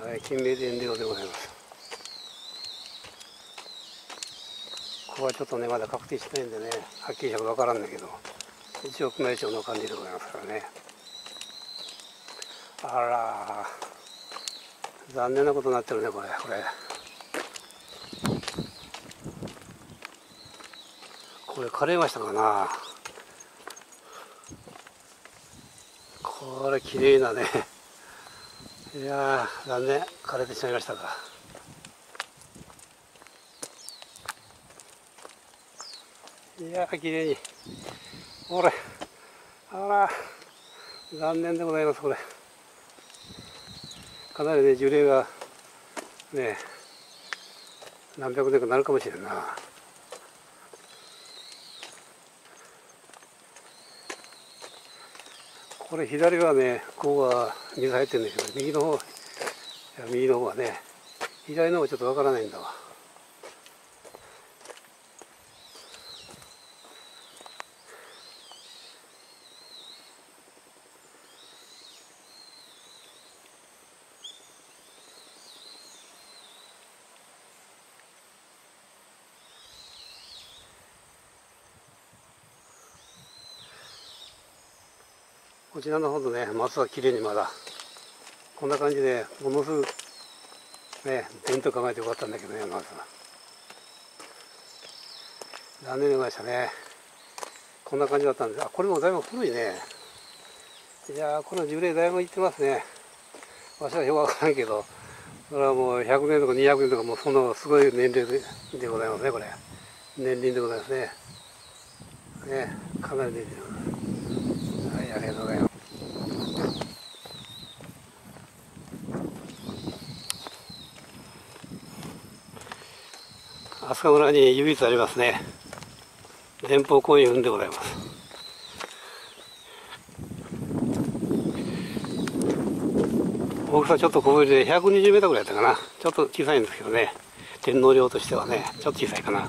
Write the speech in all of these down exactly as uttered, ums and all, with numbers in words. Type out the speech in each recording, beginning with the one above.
はい、金明殿陵でございます。ここはちょっとね、まだ確定してないんでね、はっきりしたことわからんだけど、一応宮内庁の管理でございますからね。あらー、残念なことになってるね、これ、これ。これ枯れましたかな。これ綺麗なね。いやー、残念、枯れてしまいましたか。いやー、綺麗に。これ、あら、残念でございます、これ。かなりね、樹齢がね、何百年かなるかもしれんな。これ左はね、ここは水入ってるんだけど、右の方、いや右の方はね、左の方はちょっとわからないんだわ。こちらの方のね、松は綺麗にまだ、こんな感じで、ものすごくね、伝統考えてよかったんだけどね、まずは。残念でございましたね。こんな感じだったんです。あ、これもだいぶ古いね。いやー、この樹齢だいぶいってますね。わしはよくわからんけど、それはもうひゃくねんとかにひゃくねんとか、もうそのすごい年齢で、でございますね、これ。年輪でございますね。ね、かなり年輪。はい、ありがとうございます。飛鳥村に唯一ありますね。前方後円墳でございます。大きさちょっと小ぶりでひゃくにじゅうメートルぐらいだったかな。ちょっと小さいんですけどね。天皇陵としてはね、ちょっと小さいかな。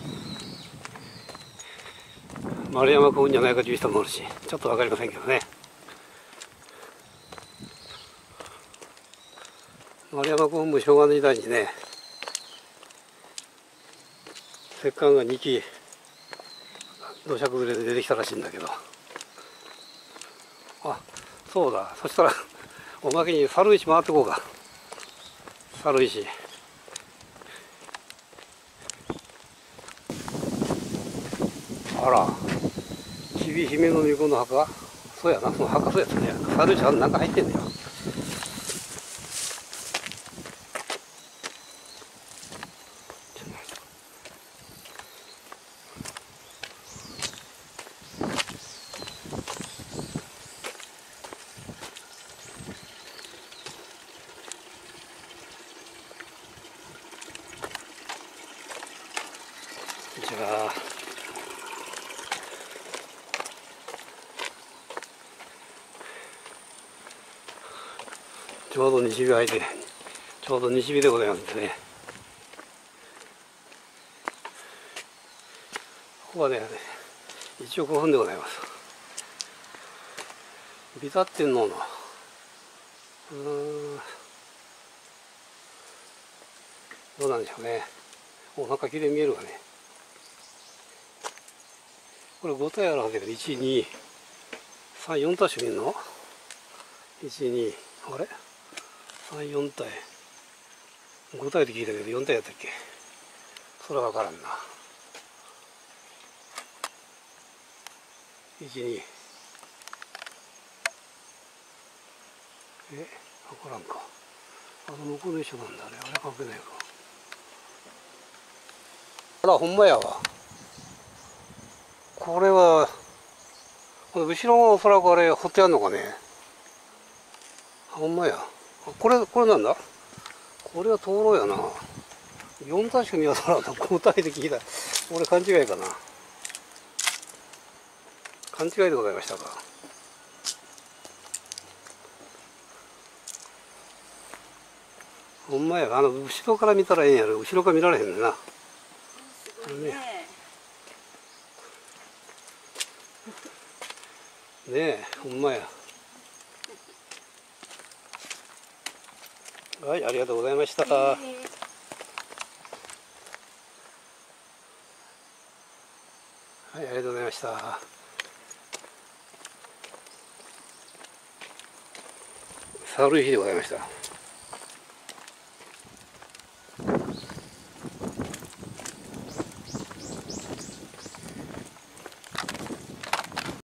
丸山古墳じゃないかという人もおるし、ちょっと分かりませんけどね。丸山古墳も昭和の時代にね、石棺がに基土砂崩れで出てきたらしいんだけど、あ、そうだ、そしたらおまけに猿石回ってこうか。猿石、あら、ちび姫の巫女の墓、そうやな、その墓そうやつね。猿石なんか入ってんだよ。じゃあちょうど西日入ってちょうど西日でございますね。ここはね一応古墳でございます。ビタってんののうーんどうなんでしょうね。おなんか綺麗に見えるわね。これご体あるはずだけど、いち、に、さん、よん体しか見んの ?いち、に、あれ ?さん、よん体。ご体って聞いたけどよん体やったっけ。それはわからんな。いち、に。え、わからんか。あの向こうの一緒なんだね。あれ関係ないか。あら、ほんまやわ。これは、後ろもおそらくあれ、掘ってあんのかね。ほんまや。これ、これなんだこれは灯籠やな。よん体しか見当たらんな。ご体で聞いた。俺勘違いかな。勘違いでございましたか。ほんまや。あの、後ろから見たらええんやろ。後ろから見られへんねんな。 すごいね。 ねえ、ほんまや。 はい、ありがとうございました。 えーはい、ありがとうございました。サルイヒでございました。